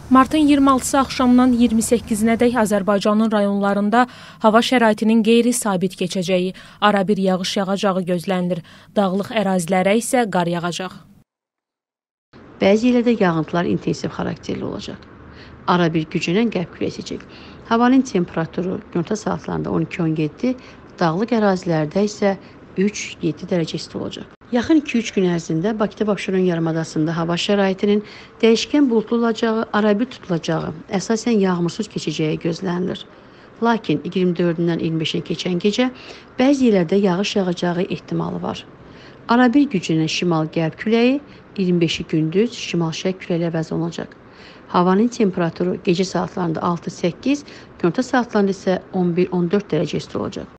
Martın 26-sı axşamdan 28-nədək Azərbaycanın rayonlarında hava şəraitinin qeyri-sabit keçəcəyi, arabir yağış yağacağı gözlənilir. Dağlıq ərazilərə isə qar yağacaq. Bəzi yerlərdə yağıntılar intensiv xarakterli olacaq. Arabir güclənən qərb küləyi əsəcək. Havanın temperaturu gündüz saatlarında 12-17, dağlıq ərazilərdə isə 3-7 dərəcə isti olacaq. Yaxın 2-3 gün ərzində Bakıda və Abşeron yarımadasında hava şəraitinin dəyişkən buludlu olacağı, arabir tutulacağı, əsasən yağmursuz keçəcəyi gözlənilir. Lakin 24-dən 25-ə keçən gecə bəzi yerlərdə yağış yağacağı ehtimalı var. Arabir güclənən şimal-qərb küləyi 25-i gündüz şimal-şərq küləyi əvəz olunacaq. Havanın temperaturu gecə saatlarında 6-8, gündüz saatlarında isə 11-14 dərəcə isti olacaq.